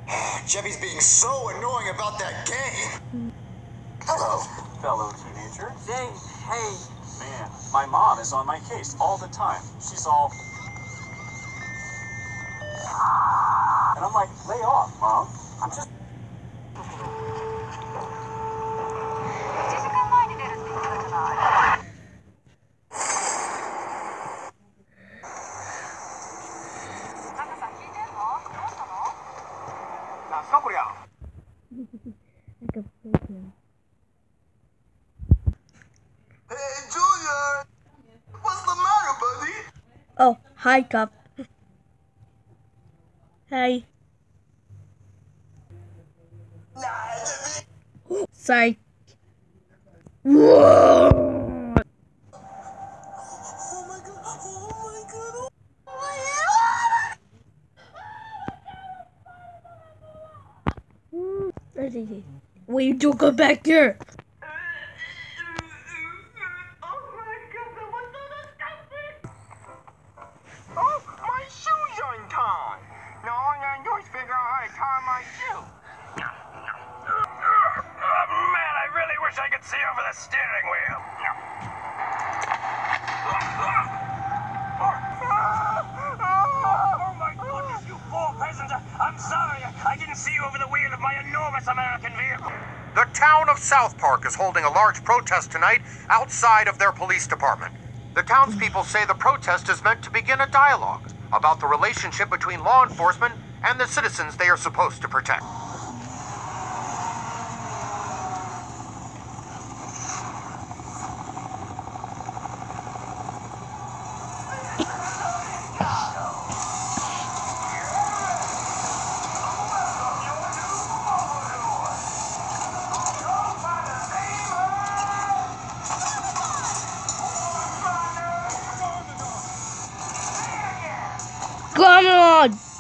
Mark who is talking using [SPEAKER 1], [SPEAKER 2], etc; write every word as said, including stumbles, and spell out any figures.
[SPEAKER 1] Jeffy's being so annoying about that game. Hello, fellow teenager.
[SPEAKER 2] Hey, hey.
[SPEAKER 1] Man, my mom is on my case all the time. She's all... And I'm like, lay off, Mom. I'm just...
[SPEAKER 3] いちじかんまえに出るって言ってたじゃない。なんかさ、聞いてんの？どうしたの？
[SPEAKER 1] なんすかこりゃ。
[SPEAKER 4] Like a person.
[SPEAKER 5] Hey, Junior! What's the matter, buddy?
[SPEAKER 4] Oh, hi, Cup. Hey. Sorry. Whoa!
[SPEAKER 5] Oh my god, oh my god, oh my god!
[SPEAKER 4] Wait, you don't go back there.
[SPEAKER 2] Oh, my shoes untied. Now all I gotta do is figure out how to tie my shoe.
[SPEAKER 1] Oh, man, I really wish I could see over the steering wheel. Oh, my goodness, you poor passenger. I'm sorry. I didn't see you over the wheel of my enormous American vehicle.
[SPEAKER 6] The town of South Park is holding a large protest tonight outside of their police department. The townspeople say the protest is meant to begin a dialogue about the relationship between law enforcement and the citizens they are supposed to protect.
[SPEAKER 4] Come on!